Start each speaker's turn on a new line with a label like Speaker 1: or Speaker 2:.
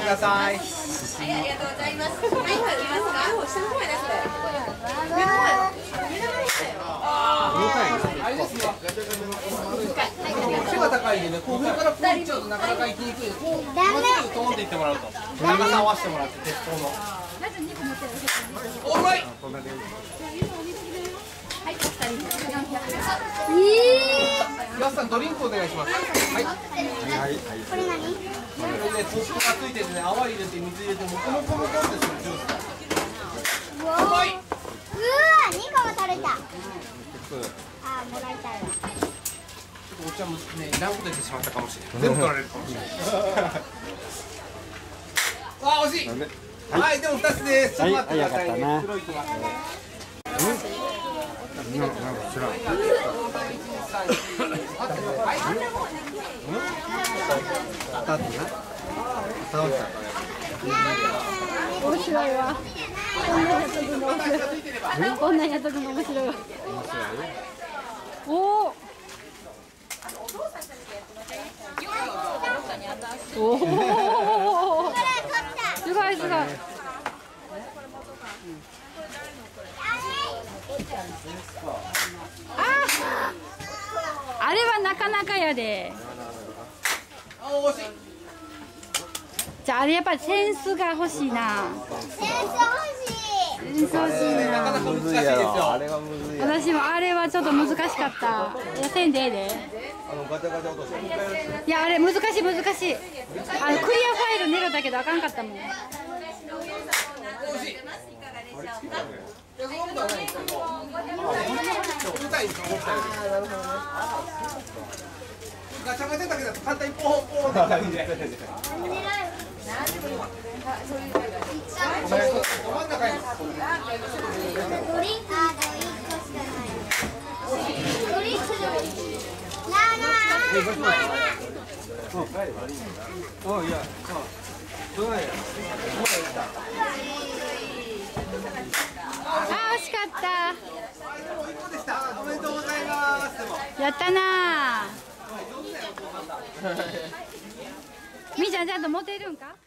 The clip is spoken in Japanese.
Speaker 1: ください。
Speaker 2: はい、ありがとうございます。はい、食べますか。下の方やなくて。上の方や。
Speaker 1: あれですよ。背が高いんでね、こう上からこういっちゃうとなかなか行きにくい。こうまっすぐトーンっていってもらうと。長さ合わせてもらって鉄砲の。オーライ。
Speaker 2: はい、お二人。
Speaker 1: 皆さんドリンクお願いします。はい。
Speaker 3: これ何？
Speaker 1: これね、コップがついててね、泡入れて水入れてモコモコモコってするジュースだ。
Speaker 3: うわー、2個も取れた。あー、もらいたいわ。
Speaker 1: お茶もね、いらんこと言ってしまったかもしれない。全部取られるかもしれない。わあ、惜しい。はい、でも2つです。ちょっと待ってくださいね。黒いきます。なんか知らん。
Speaker 4: 面白いわ。こんなんやっとくの面白いわ。おお。おお。すごいすごい。あれはなかなかやで。じゃああれやっぱりセンスが欲しいな。
Speaker 3: センス欲しい。
Speaker 4: センス欲しいな。私もあれはちょっと難しかった。いやせんでええで。いやあれ難しい難しい。クリアファイル狙ったけどあかんかったもん。
Speaker 1: ガチャガチャだけだと簡単にポンポンって感じで。ど真ん中に。
Speaker 3: ドリンクあと1個しかない。ドリンクでもいい。
Speaker 4: あー惜しかった。
Speaker 1: おめでとうございます。
Speaker 4: やったなー。みーちゃんちゃんと持てるんか。